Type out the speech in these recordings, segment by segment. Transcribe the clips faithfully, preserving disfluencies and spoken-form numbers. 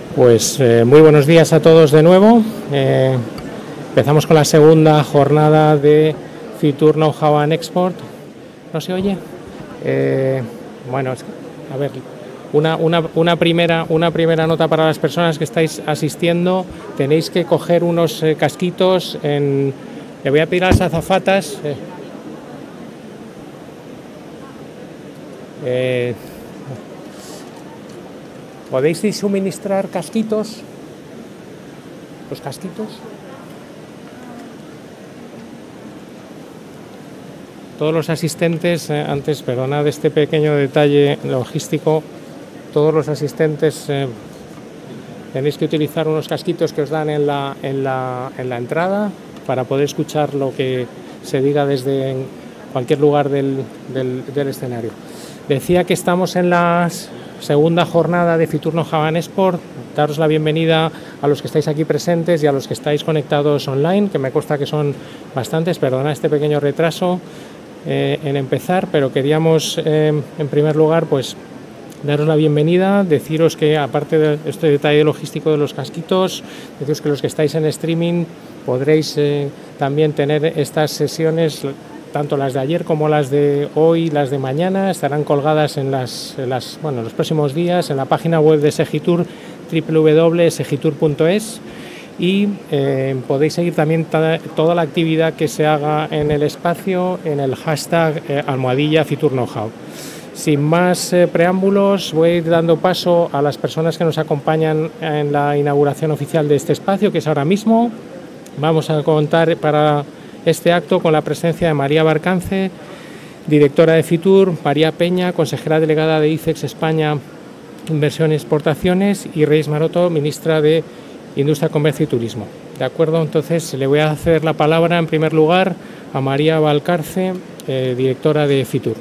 Pues eh, muy buenos días a todos de nuevo. Eh, empezamos con la segunda jornada de Fitur Know-How and Export. ¿No se oye? Eh, bueno, a ver, una, una, una, primera, una primera nota para las personas que estáis asistiendo. Tenéis que coger unos eh, casquitos. En, le voy a pedir a las azafatas. Eh, eh, ¿Podéis suministrar casquitos? ¿Los casquitos? Todos los asistentes, eh, antes, perdonad este pequeño detalle logístico, todos los asistentes eh, tenéis que utilizar unos casquitos que os dan en la, en la, en la entrada para poder escuchar lo que se diga desde cualquier lugar del, del, del escenario. Decía que estamos en las segunda jornada de Fitur Know-How and Export. Daros la bienvenida a los que estáis aquí presentes y a los que estáis conectados online, que me consta que son bastantes. Perdona este pequeño retraso eh, en empezar, pero queríamos eh, en primer lugar pues daros la bienvenida, deciros que aparte de este detalle logístico de los casquitos, deciros que los que estáis en streaming podréis eh, también tener estas sesiones, tanto las de ayer como las de hoy, las de mañana, estarán colgadas en las, en las bueno, en los próximos días en la página web de Segitur, doble u doble u doble u punto segitur punto es, y eh, podéis seguir también toda la actividad que se haga en el espacio en el hashtag eh, almohadilla Fitur Know-How. Sin más eh, preámbulos, voy a ir dando paso a las personas que nos acompañan en la inauguración oficial de este espacio, que es ahora mismo. Vamos a contar para este acto con la presencia de María Barcance, directora de Fitur, María Peña, consejera delegada de ICEX España, Inversión y Exportaciones, y Reyes Maroto, ministra de Industria, Comercio y Turismo. De acuerdo, entonces le voy a hacer la palabra en primer lugar a María Barcance, eh, directora de Fitur.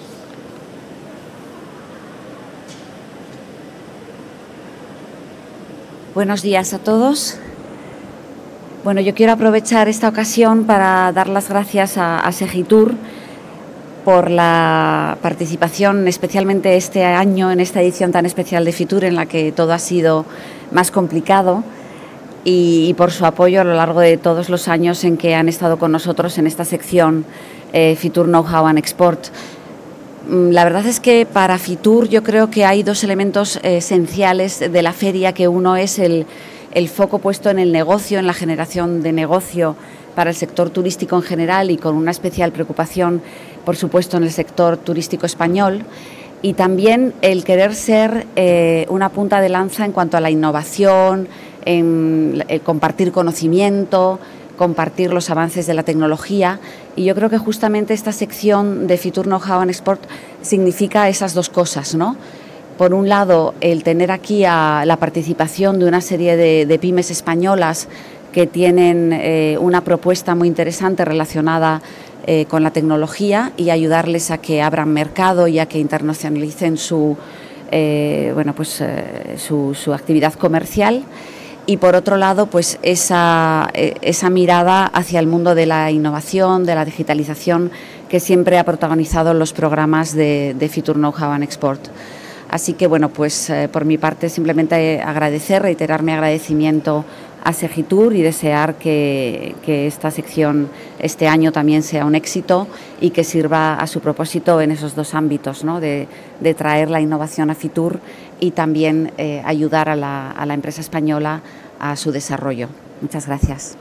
Buenos días a todos. Bueno, yo quiero aprovechar esta ocasión para dar las gracias a, a Segitur por la participación, especialmente este año en esta edición tan especial de Fitur, en la que todo ha sido más complicado, y, y por su apoyo a lo largo de todos los años en que han estado con nosotros en esta sección eh, Fitur Know-How and Export. La verdad es que para Fitur yo creo que hay dos elementos eh, esenciales de la feria, que uno es el el foco puesto en el negocio, en la generación de negocio para el sector turístico en general, y con una especial preocupación, por supuesto, en el sector turístico español, y también el querer ser eh, una punta de lanza en cuanto a la innovación, en eh, compartir conocimiento, compartir los avances de la tecnología, y yo creo que justamente esta sección de Fitur Know-How and Export significa esas dos cosas, ¿no? Por un lado, el tener aquí a la participación de una serie de, de pymes españolas que tienen eh, una propuesta muy interesante relacionada eh, con la tecnología, y ayudarles a que abran mercado y a que internacionalicen su, eh, bueno, pues, eh, su, su actividad comercial. Y por otro lado, pues esa, esa mirada hacia el mundo de la innovación, de la digitalización, que siempre ha protagonizado los programas de, de Fitur Know-How and Export. Así que, bueno, pues eh, por mi parte simplemente agradecer, reiterar mi agradecimiento a Segitur y desear que, que esta sección este año también sea un éxito y que sirva a su propósito en esos dos ámbitos, ¿no? de, de traer la innovación a Fitur y también eh, ayudar a la, a la empresa española a su desarrollo. Muchas gracias.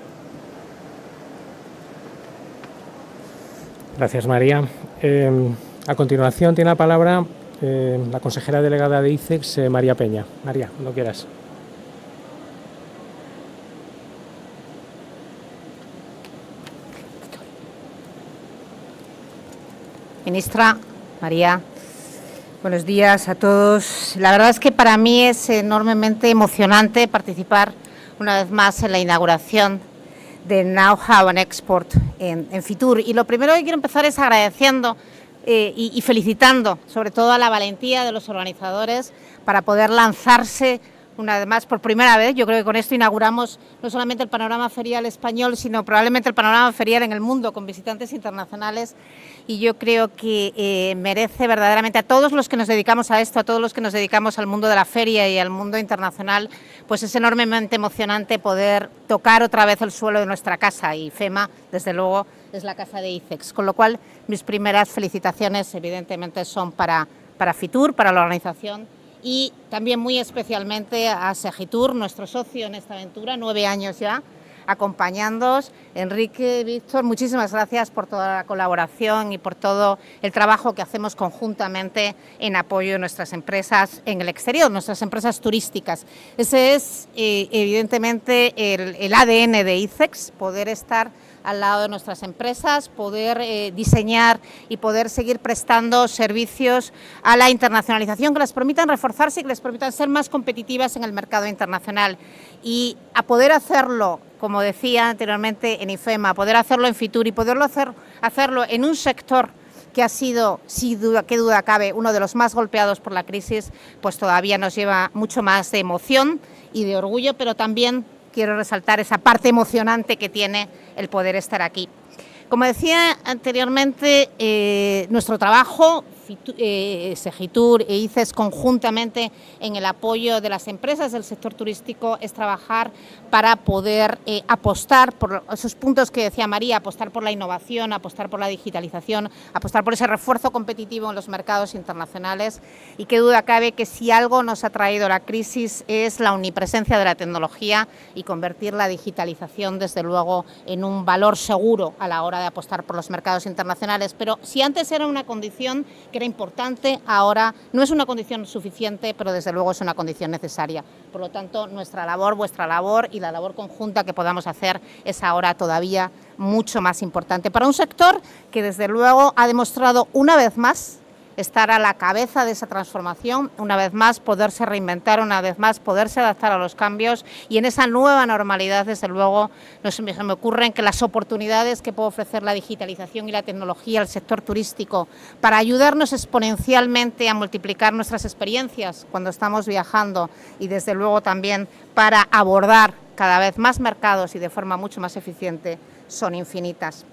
Gracias, María. Eh, a continuación tiene la palabra Eh, la consejera delegada de ICEX, eh, María Peña. María, cuando quieras. Ministra, María, buenos días a todos. La verdad es que para mí es enormemente emocionante participar una vez más en la inauguración de Know-How and Export en, en Fitur. Y lo primero que quiero empezar es agradeciendo Eh, y, y felicitando sobre todo a la valentía de los organizadores para poder lanzarse una vez más, por primera vez. Yo creo que con esto inauguramos no solamente el panorama ferial español, sino probablemente el panorama ferial en el mundo, con visitantes internacionales. Y yo creo que eh, merece verdaderamente a todos los que nos dedicamos a esto, a todos los que nos dedicamos al mundo de la feria y al mundo internacional, pues es enormemente emocionante poder tocar otra vez el suelo de nuestra casa. Y FEMA, desde luego, es la casa de ICEX. Con lo cual, mis primeras felicitaciones, evidentemente, son para, para Fitur, para la organización, y también muy especialmente a Segitur, nuestro socio en esta aventura, nueve años ya, acompañándoos. Enrique, Víctor, muchísimas gracias por toda la colaboración y por todo el trabajo que hacemos conjuntamente en apoyo de nuestras empresas en el exterior, nuestras empresas turísticas. Ese es, eh, evidentemente, el, el A D N de ICEX, poder estar al lado de nuestras empresas, poder eh, diseñar y poder seguir prestando servicios a la internacionalización que les permitan reforzarse y que les permitan ser más competitivas en el mercado internacional. Y a poder hacerlo, como decía anteriormente, en IFEMA, poder hacerlo en Fitur y poderlo hacer, hacerlo en un sector que ha sido, sin duda, qué duda cabe, uno de los más golpeados por la crisis, pues todavía nos lleva mucho más de emoción y de orgullo, pero también quiero resaltar esa parte emocionante que tiene el poder estar aquí. Como decía anteriormente, eh, nuestro trabajo, eh, Segitur e ICEX, conjuntamente en el apoyo de las empresas del sector turístico, es trabajar para poder eh, apostar por esos puntos que decía María, apostar por la innovación, apostar por la digitalización, apostar por ese refuerzo competitivo en los mercados internacionales. Y qué duda cabe que si algo nos ha traído la crisis es la omnipresencia de la tecnología y convertir la digitalización, desde luego, en un valor seguro a la hora de apostar por los mercados internacionales. Pero si antes era una condición que era importante, ahora no es una condición suficiente, pero desde luego es una condición necesaria. Por lo tanto, nuestra labor, vuestra labor y la labor conjunta que podamos hacer es ahora todavía mucho más importante para un sector que desde luego ha demostrado una vez más estar a la cabeza de esa transformación, una vez más poderse reinventar, una vez más poderse adaptar a los cambios, y en esa nueva normalidad, desde luego, no se me, se me ocurren que las oportunidades que puede ofrecer la digitalización y la tecnología al sector turístico para ayudarnos exponencialmente a multiplicar nuestras experiencias cuando estamos viajando, y desde luego también para abordar cada vez más mercados y de forma mucho más eficiente, son infinitas.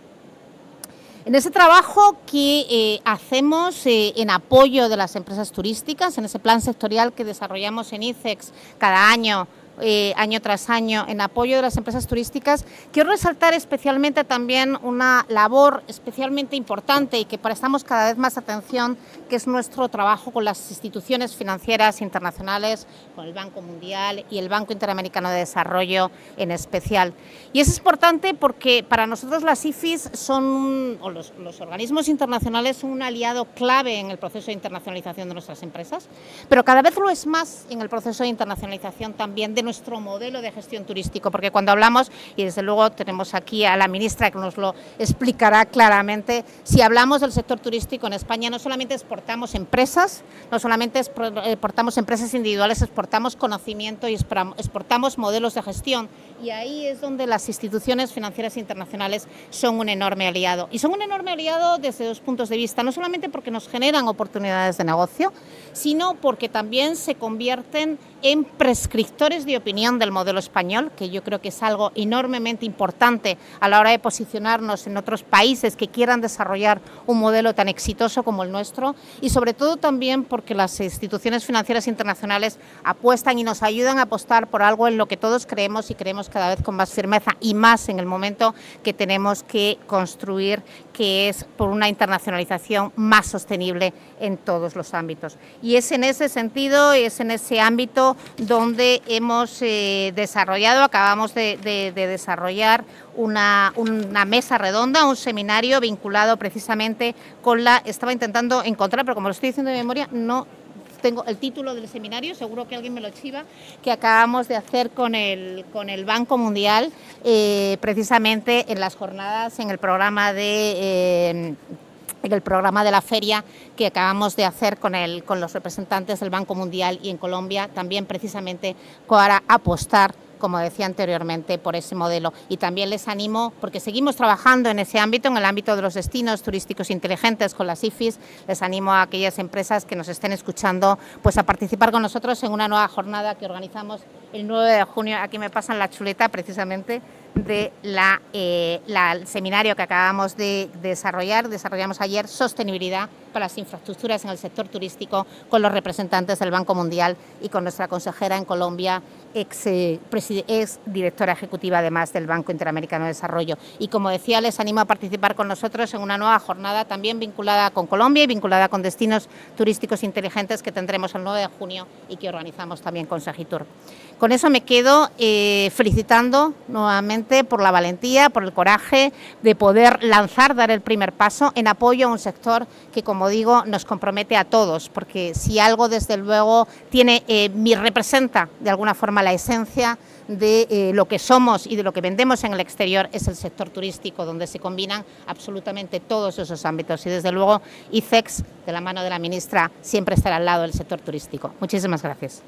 En ese trabajo que eh, hacemos eh, en apoyo de las empresas turísticas, en ese plan sectorial que desarrollamos en ICEX cada año, eh, año tras año, en apoyo de las empresas turísticas, quiero resaltar especialmente también una labor especialmente importante y que prestamos cada vez más atención, que es nuestro trabajo con las instituciones financieras internacionales, con el Banco Mundial y el Banco Interamericano de Desarrollo en especial. Y es importante porque para nosotros las I F Is son, o los, los organismos internacionales son un aliado clave en el proceso de internacionalización de nuestras empresas, pero cada vez lo es más en el proceso de internacionalización también de nuestro modelo de gestión turístico, porque cuando hablamos, y desde luego tenemos aquí a la ministra que nos lo explicará claramente, si hablamos del sector turístico en España, no solamente exportamos empresas, no solamente exportamos empresas individuales, exportamos conocimiento y exportamos modelos de gestión, y ahí es donde las instituciones financieras internacionales son un enorme aliado. Y son un enorme aliado desde dos puntos de vista, no solamente porque nos generan oportunidades de negocio, sino porque también se convierten en prescriptores de opinión del modelo español, que yo creo que es algo enormemente importante a la hora de posicionarnos en otros países que quieran desarrollar un modelo tan exitoso como el nuestro, y sobre todo también porque las instituciones financieras internacionales apuestan y nos ayudan a apostar por algo en lo que todos creemos y creemos cada vez con más firmeza, y más en el momento que tenemos que construir, que es por una internacionalización más sostenible en todos los ámbitos. Y es en ese sentido, es en ese ámbito donde hemos eh, desarrollado, acabamos de, de, de desarrollar una, una mesa redonda, un seminario vinculado precisamente con la, estaba intentando encontrar, pero como lo estoy diciendo de memoria, no tengo el título del seminario, seguro que alguien me lo chiva, que acabamos de hacer con el, con el Banco Mundial, eh, precisamente en las jornadas, en el programa de... Eh, en el programa de la feria que acabamos de hacer con, el, con los representantes del Banco Mundial y en Colombia, también precisamente para apostar como decía anteriormente, por ese modelo. Y también les animo, porque seguimos trabajando en ese ámbito, en el ámbito de los destinos turísticos inteligentes con las I F Is, les animo a aquellas empresas que nos estén escuchando pues a participar con nosotros en una nueva jornada que organizamos el nueve de junio. Aquí me pasan la chuleta precisamente de la, eh, la, el seminario que acabamos de, de desarrollar. Desarrollamos ayer sostenibilidad para las infraestructuras en el sector turístico con los representantes del Banco Mundial y con nuestra consejera en Colombia, ex, eh, ex directora ejecutiva además del Banco Interamericano de Desarrollo. Y como decía, les animo a participar con nosotros en una nueva jornada también vinculada con Colombia y vinculada con destinos turísticos inteligentes que tendremos el nueve de junio y que organizamos también con Segitur. Con eso me quedo eh, felicitando nuevamente por la valentía, por el coraje de poder lanzar, dar el primer paso en apoyo a un sector que, como digo, nos compromete a todos, porque si algo desde luego tiene, eh, mi representa de alguna forma la esencia de eh, lo que somos y de lo que vendemos en el exterior es el sector turístico, donde se combinan absolutamente todos esos ámbitos y desde luego I C E X, de la mano de la ministra, siempre estará al lado del sector turístico. Muchísimas gracias.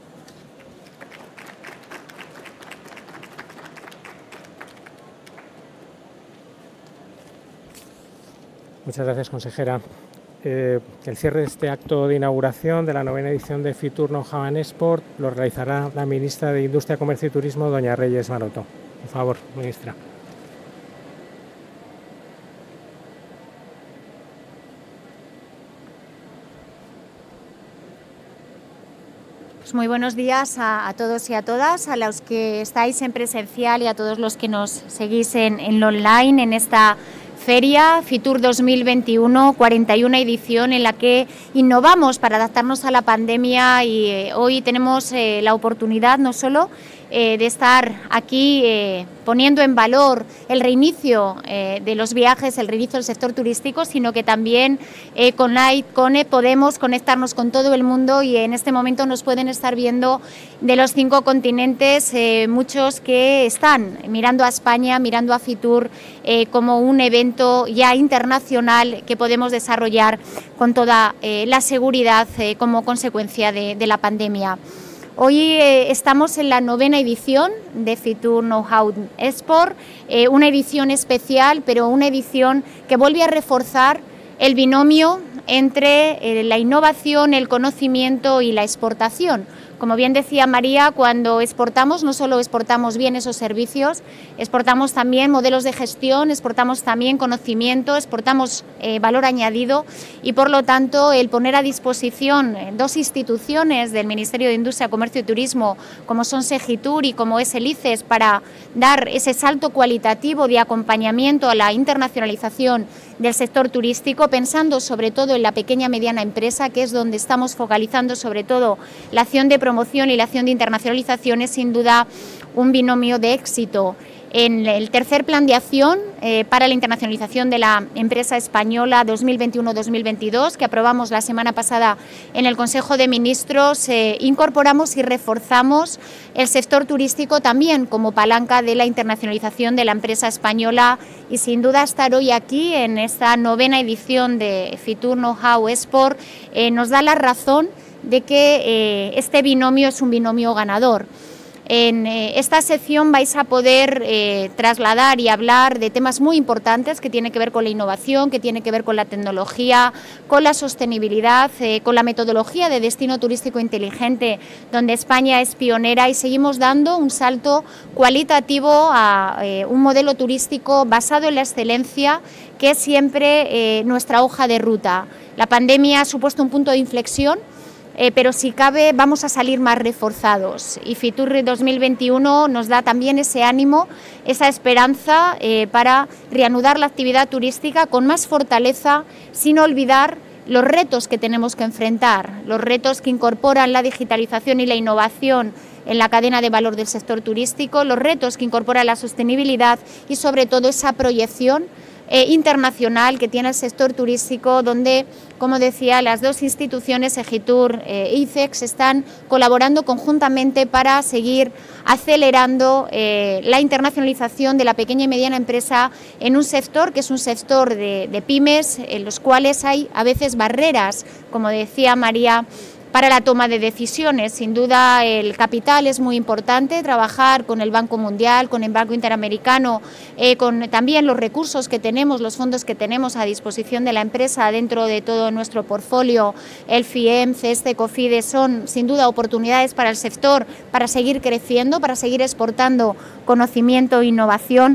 Muchas gracias, consejera. Eh, el cierre de este acto de inauguración de la novena edición de Fitur Know-how and Export lo realizará la ministra de Industria, Comercio y Turismo, doña Reyes Maroto. Por favor, ministra. Pues muy buenos días a, a todos y a todas, a los que estáis en presencial y a todos los que nos seguís en, en online en esta Feria Fitur dos mil veintiuno, cuarenta y una edición en la que innovamos para adaptarnos a la pandemia y eh, hoy tenemos eh, la oportunidad no solo eh, de estar aquí eh, poniendo en valor el reinicio eh, de los viajes, el reinicio del sector turístico, sino que también eh, con la ICONE podemos conectarnos con todo el mundo y en este momento nos pueden estar viendo de los cinco continentes eh, muchos que están mirando a España, mirando a Fitur eh, como un evento ya internacional que podemos desarrollar con toda eh, la seguridad eh, como consecuencia de, de la pandemia. Hoy eh, estamos en la novena edición de Fitur Know-how Export, eh, una edición especial, pero una edición que vuelve a reforzar el binomio entre eh, la innovación, el conocimiento y la exportación. Como bien decía María, cuando exportamos no solo exportamos bienes o servicios, exportamos también modelos de gestión, exportamos también conocimiento, exportamos eh, valor añadido y por lo tanto el poner a disposición dos instituciones del Ministerio de Industria, Comercio y Turismo como son Segitur y como es el I C E S para dar ese salto cualitativo de acompañamiento a la internacionalización del sector turístico, pensando sobre todo en la pequeña y mediana empresa, que es donde estamos focalizando sobre todo la acción de promoción y la acción de internacionalización, es sin duda un binomio de éxito. En el tercer plan de acción eh, para la internacionalización de la empresa española dos mil veintiuno dos mil veintidós, que aprobamos la semana pasada en el Consejo de Ministros, eh, incorporamos y reforzamos el sector turístico también como palanca de la internacionalización de la empresa española y sin duda estar hoy aquí en esta novena edición de Fitur Know-how Export eh, nos da la razón de que eh, este binomio es un binomio ganador. En eh, esta sección vais a poder eh, trasladar y hablar de temas muy importantes que tienen que ver con la innovación, que tienen que ver con la tecnología, con la sostenibilidad, eh, con la metodología de destino turístico inteligente, donde España es pionera y seguimos dando un salto cualitativo a eh, un modelo turístico basado en la excelencia, que es siempre eh, nuestra hoja de ruta. La pandemia ha supuesto un punto de inflexión, Eh, pero si cabe vamos a salir más reforzados y Fitur dos mil veintiuno nos da también ese ánimo, esa esperanza eh, para reanudar la actividad turística con más fortaleza, sin olvidar los retos que tenemos que enfrentar, los retos que incorporan la digitalización y la innovación en la cadena de valor del sector turístico, los retos que incorpora la sostenibilidad y sobre todo esa proyección Eh, internacional que tiene el sector turístico, donde, como decía, las dos instituciones, Segitur e I C E X, están colaborando conjuntamente para seguir acelerando eh, la internacionalización de la pequeña y mediana empresa en un sector que es un sector de, de pymes, en los cuales hay a veces barreras, como decía María, para la toma de decisiones. Sin duda el capital es muy importante, trabajar con el Banco Mundial, con el Banco Interamericano, eh, con también los recursos que tenemos, los fondos que tenemos a disposición de la empresa dentro de todo nuestro portfolio, el F I E M, CESTE, COFIDE, son sin duda oportunidades para el sector para seguir creciendo, para seguir exportando conocimiento e innovación.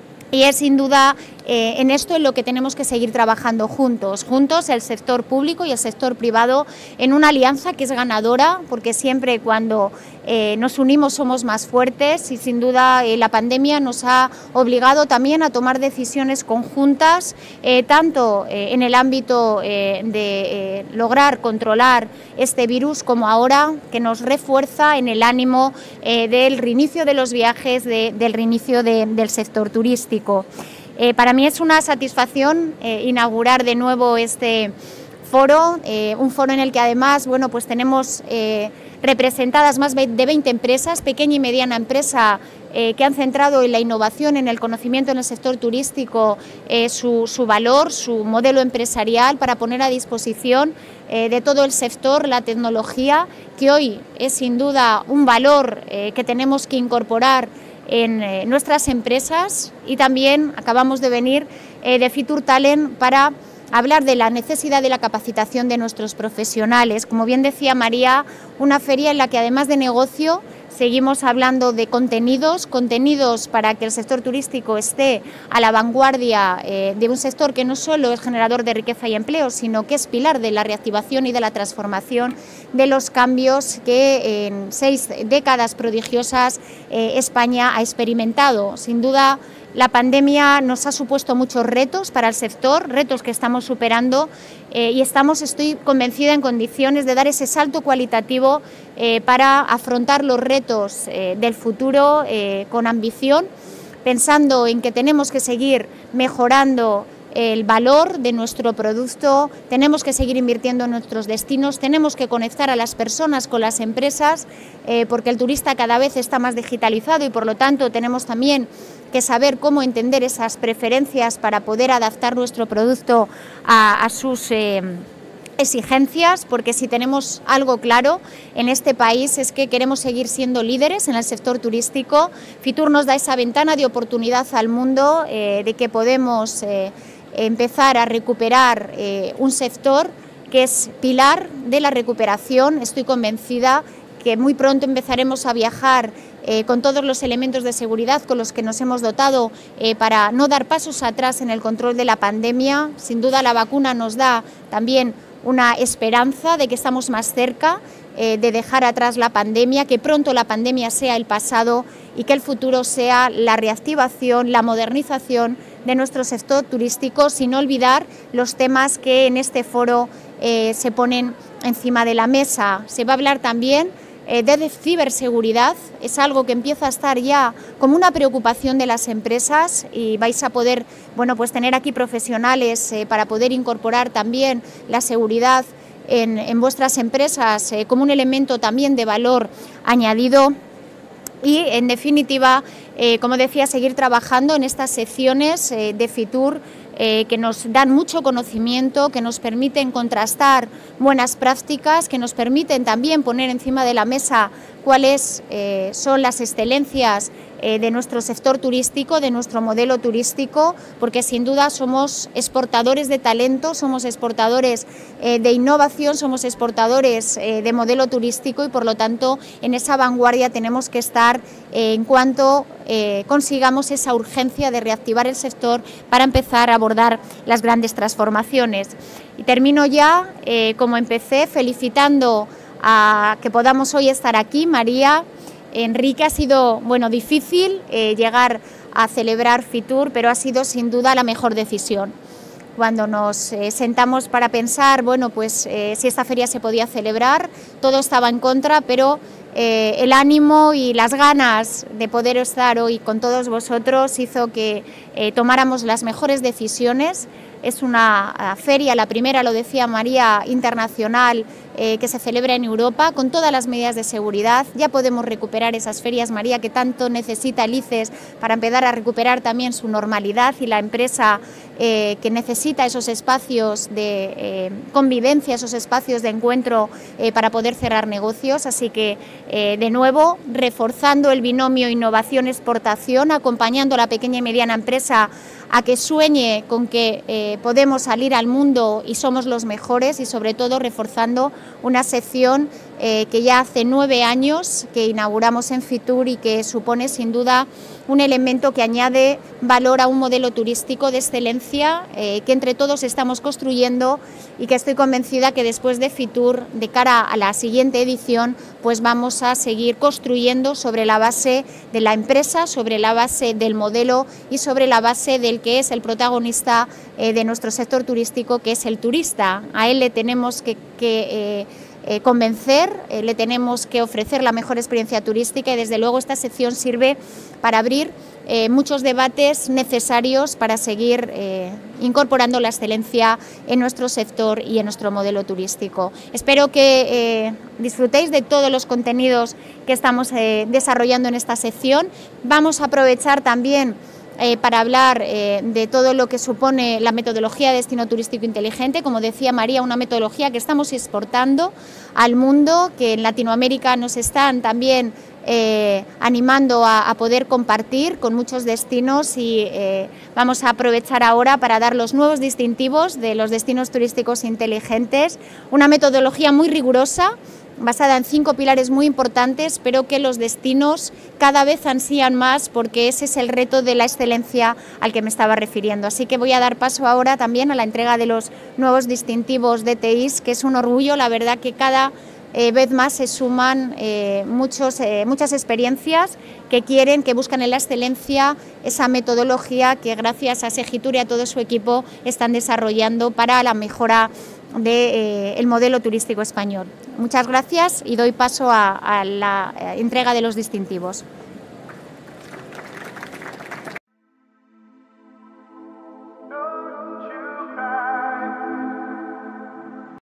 Y es sin duda eh, en esto en lo que tenemos que seguir trabajando juntos, juntos el sector público y el sector privado en una alianza que es ganadora, porque siempre cuando eh, nos unimos somos más fuertes y sin duda eh, la pandemia nos ha obligado también a tomar decisiones conjuntas, eh, tanto eh, en el ámbito eh, de eh, lograr controlar este virus como ahora que nos refuerza en el ánimo eh, del reinicio de los viajes, de, del reinicio de, del sector turístico. Eh, para mí es una satisfacción eh, inaugurar de nuevo este foro, eh, un foro en el que además bueno, pues tenemos eh, representadas más de veinte empresas, pequeña y mediana empresa, eh, que han centrado en la innovación, en el conocimiento en el sector turístico, eh, su, su valor, su modelo empresarial para poner a disposición eh, de todo el sector la tecnología, que hoy es sin duda un valor eh, que tenemos que incorporar en eh, nuestras empresas. Y también acabamos de venir eh, de Fitur Talent para hablar de la necesidad de la capacitación de nuestros profesionales. Como bien decía María, una feria en la que además de negocio seguimos hablando de contenidos, contenidos para que el sector turístico esté a la vanguardia eh, de un sector que no solo es generador de riqueza y empleo, sino que es pilar de la reactivación y de la transformación de los cambios que en seis décadas prodigiosas eh, España ha experimentado. Sin duda, la pandemia nos ha supuesto muchos retos para el sector, retos que estamos superando eh, y estamos, estoy convencida, en condiciones de dar ese salto cualitativo eh, para afrontar los retos eh, del futuro eh, con ambición, pensando en que tenemos que seguir mejorando el valor de nuestro producto, tenemos que seguir invirtiendo en nuestros destinos, tenemos que conectar a las personas con las empresas, eh, porque el turista cada vez está más digitalizado y por lo tanto tenemos también que saber cómo entender esas preferencias para poder adaptar nuestro producto a, a sus eh, exigencias, porque si tenemos algo claro en este país es que queremos seguir siendo líderes en el sector turístico. Fitur nos da esa ventana de oportunidad al mundo, eh, de que podemos eh, empezar a recuperar eh, un sector que es pilar de la recuperación. Estoy convencida que muy pronto empezaremos a viajar eh, con todos los elementos de seguridad con los que nos hemos dotado eh, para no dar pasos atrás en el control de la pandemia. Sin duda la vacuna nos da también una esperanza de que estamos más cerca eh, de dejar atrás la pandemia, que pronto la pandemia sea el pasado y que el futuro sea la reactivación, la modernización de nuestro sector turístico, sin olvidar los temas que en este foro eh, se ponen encima de la mesa. Se va a hablar también eh, de ciberseguridad, es algo que empieza a estar ya como una preocupación de las empresas y vais a poder bueno, pues tener aquí profesionales eh, para poder incorporar también la seguridad en, en vuestras empresas eh, como un elemento también de valor añadido. Y, en definitiva, eh, como decía, seguir trabajando en estas secciones eh, de Fitur eh, que nos dan mucho conocimiento, que nos permiten contrastar buenas prácticas, que nos permiten también poner encima de la mesa cuáles eh, son las excelencias eh, de nuestro sector turístico, de nuestro modelo turístico, porque sin duda somos exportadores de talento, somos exportadores eh, de innovación, somos exportadores eh, de modelo turístico y por lo tanto en esa vanguardia tenemos que estar eh, en cuanto eh, consigamos esa urgencia de reactivar el sector para empezar a abordar las grandes transformaciones. Y termino ya, eh, como empecé, felicitando a que podamos hoy estar aquí. María, Enrique, ha sido bueno, difícil eh, llegar a celebrar Fitur, pero ha sido sin duda la mejor decisión. Cuando nos eh, sentamos para pensar bueno, pues, eh, si esta feria se podía celebrar, todo estaba en contra, pero eh, el ánimo y las ganas de poder estar hoy con todos vosotros hizo que eh, tomáramos las mejores decisiones. Es una feria, la primera, lo decía María, internacional eh, que se celebra en Europa, con todas las medidas de seguridad. Ya podemos recuperar esas ferias, María, que tanto necesita el I C E S para empezar a recuperar también su normalidad, y la empresa eh, que necesita esos espacios de eh, convivencia, esos espacios de encuentro eh, para poder cerrar negocios. Así que, eh, de nuevo, reforzando el binomio innovación-exportación, acompañando a la pequeña y mediana empresa a que sueñe con que eh, podemos salir al mundo y somos los mejores, y sobre todo reforzando una sección eh, que ya hace nueve años que inauguramos en Fitur y que supone sin duda un elemento que añade valor a un modelo turístico de excelencia eh, que entre todos estamos construyendo, y que estoy convencida que después de Fitur, de cara a la siguiente edición, pues vamos a seguir construyendo sobre la base de la empresa, sobre la base del modelo y sobre la base del que es el protagonista eh, de nuestro sector turístico, que es el turista. A él le tenemos que, que eh, eh, convencer, eh, le tenemos que ofrecer la mejor experiencia turística, y desde luego esta sección sirve para abrir eh, muchos debates necesarios para seguir eh, incorporando la excelencia en nuestro sector y en nuestro modelo turístico. Espero que eh, disfrutéis de todos los contenidos que estamos eh, desarrollando en esta sección. Vamos a aprovechar también Eh, para hablar eh, de todo lo que supone la metodología de destino turístico inteligente. Como decía María, una metodología que estamos exportando al mundo, que en Latinoamérica nos están también eh, animando a, a poder compartir con muchos destinos, y eh, vamos a aprovechar ahora para dar los nuevos distintivos de los destinos turísticos inteligentes, una metodología muy rigurosa, basada en cinco pilares muy importantes, pero que los destinos cada vez ansían más, porque ese es el reto de la excelencia al que me estaba refiriendo. Así que voy a dar paso ahora también a la entrega de los nuevos distintivos D T Is, que es un orgullo, la verdad, que cada eh, vez más se suman eh, muchos, eh, muchas experiencias que quieren, que buscan en la excelencia esa metodología que, gracias a Segitur y a todo su equipo, están desarrollando para la mejora del de, eh, modelo turístico español. Muchas gracias, y doy paso a, a la entrega de los distintivos.